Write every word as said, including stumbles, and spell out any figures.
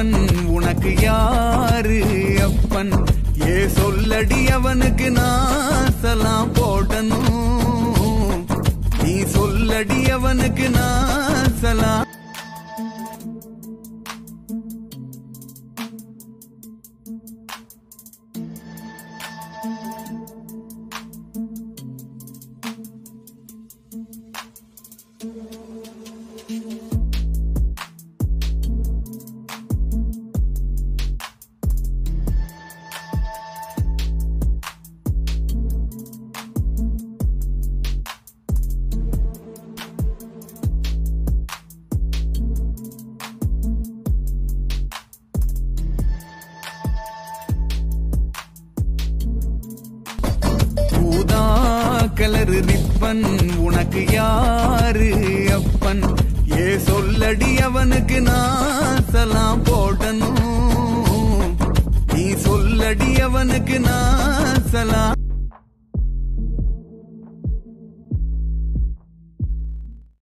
ribbon உனக்கு யாரு அப்பன் ஏ சொல்லடி அவனுக்கு நான் சலாம் போடணும் நீ சொல்லடி அவனுக்கு நான் சலாம் கலர் ரிப்பன் உனக்கு யாரு அப்பன் ஏ சொல்லடி அவனுக்கு நான் சலாம் போடணும் நீ சொல்லடி அவனுக்கு நான் சலாம்